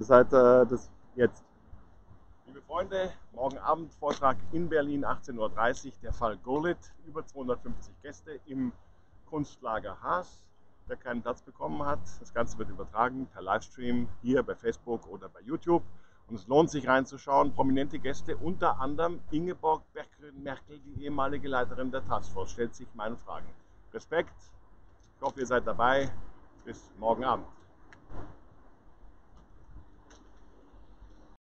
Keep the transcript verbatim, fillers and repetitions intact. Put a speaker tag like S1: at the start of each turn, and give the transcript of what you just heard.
S1: Seit äh, das jetzt. Liebe Freunde, morgen Abend Vortrag in Berlin, achtzehn Uhr dreißig, der Fall Gurlitt. Über zweihundertfünfzig Gäste im Kunstlager Haas. Wer keinen Platz bekommen hat, das Ganze wird übertragen per Livestream hier bei Facebook oder bei YouTube. Und es lohnt sich reinzuschauen. Prominente Gäste, unter anderem Ingeborg Merkel, die ehemalige Leiterin der Taskforce, stellt sich meinen Fragen. Respekt, ich hoffe, ihr seid dabei. Bis morgen Abend.